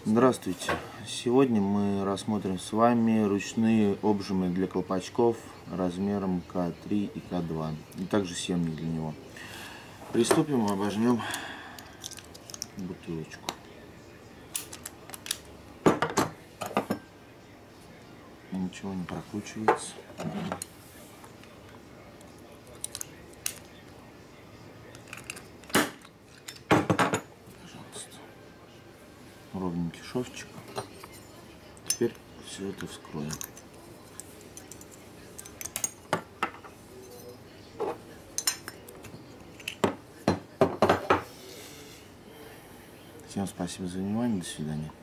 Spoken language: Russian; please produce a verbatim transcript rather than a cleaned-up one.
Здравствуйте! Сегодня мы рассмотрим с вами ручные обжимы для колпачков размером ка три и ка два, и также семьи для него. Приступим, обожмем бутылочку. Ничего не прокручивается. Ровненький шовчик. Теперь все это вскроем. Всем спасибо за внимание. До свидания.